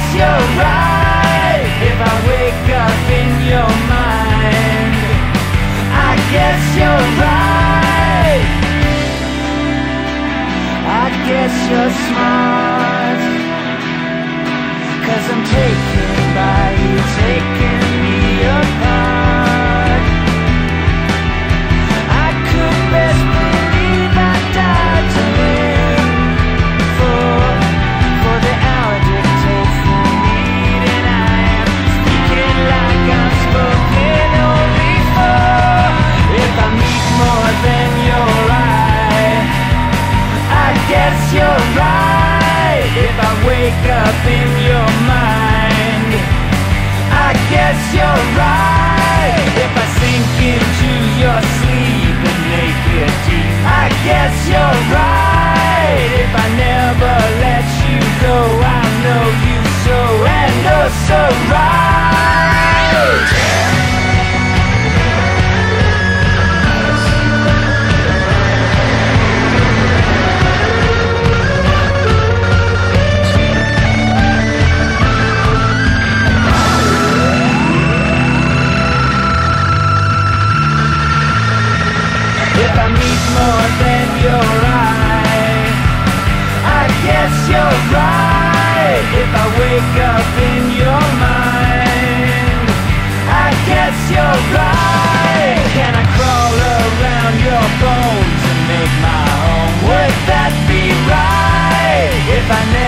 you're right if I wake up in your mind. I guess you're right. I guess you're smart, 'cause I'm taken by you, taking me apart. I could best believe I died to live for the hour dictates the need, and I am speaking like I'm spoken only for. If I meet more than your eye, I guess you're right. If I wake up in your mind, I guess you're right. If I sink into your sleep and make it deep, I guess you're right. If I never let you go, I know you so and oh so right. If I meet more than your eye, I guess you're right. If I wake up in your mind, I guess you're right. Can I crawl around your bones and make my home? Would that be right? If I